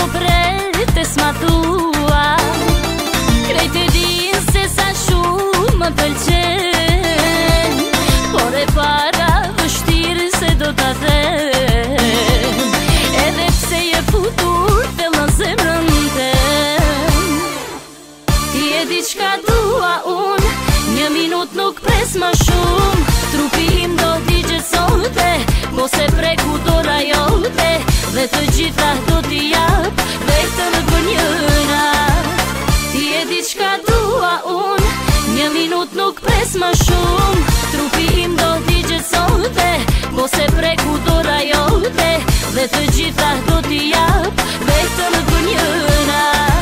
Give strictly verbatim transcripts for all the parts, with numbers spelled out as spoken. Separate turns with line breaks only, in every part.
oprete s'ma tua. Krejt e din se sa shumë më pëlqen, por e para vështirë se do t'a them. Edhe pse je futur fillon zemrën tem. Ti e di çka dua unë, një minut nuk pres më shumë. Trupi im do t'i gjësote, po se preku dora jote, dhe të gjitha do t'i jap vetëm për njëna. Ti e di çka dua unë, një minut nuk pres më shumë. Trupi im do t'i gjësote, po se preku dora jote, dhe të gjitha do t'i jap vetëm për njëna.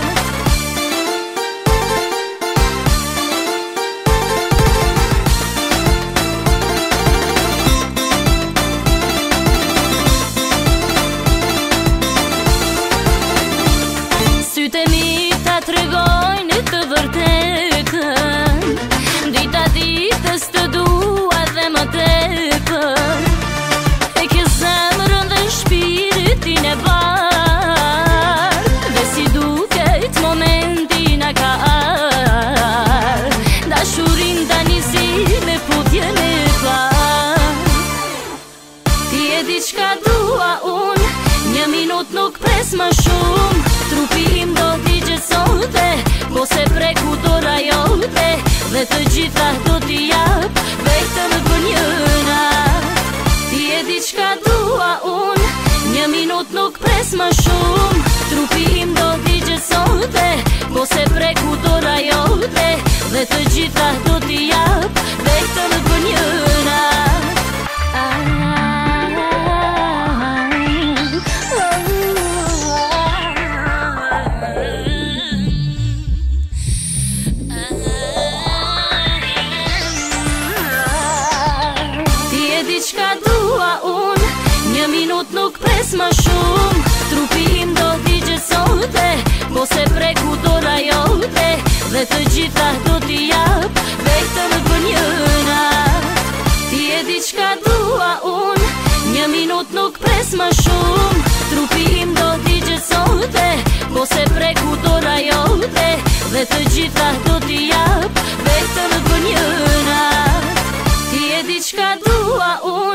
Sytë e mi ta tregojnë të vërtetën, dita ditës të dua dhe më tepër. E ke zemrën dhe shpiritin e bar, dhe si duket momenti na ka ar. Dashurin tani si me putjen e par. Ti e di çka dua unë, një minut nuk pres më shumë. Trupi im do t'i gjësote, po se preku dora jote, dhe të gjitha do t'i jap vetëm për njëna. Ti e di çka dua unë, një minut nuk pres më shumë. Trupi im do t'i gjësote, po se preku dora jote, dhe të gjitha do t'i jap vetëm për njëna. Çka dua unë, një minut nuk pres më shumë. Trupi im do t'i gjësote, po se preku dora jote, dhe të gjitha do t'i jap vetëm për njëna. Ti e di çka dua unë, një minut nuk pres më shumë. Trupi im do t'i gjësote, po se preku dora jote, dhe të gjitha do t'i jap vetëm për njëna. Ti e di çka dua unë,